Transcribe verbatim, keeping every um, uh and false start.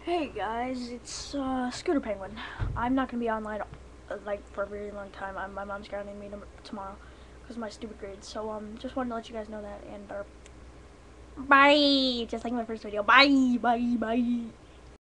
Hey guys, it's uh, Scooter Penguin. I'm not gonna be online uh, like for a very long time. I'm, my mom's grounding me tomorrow because of my stupid grades. So um, just wanted to let you guys know that and uh, bye. Just like my first video. Bye, bye, bye.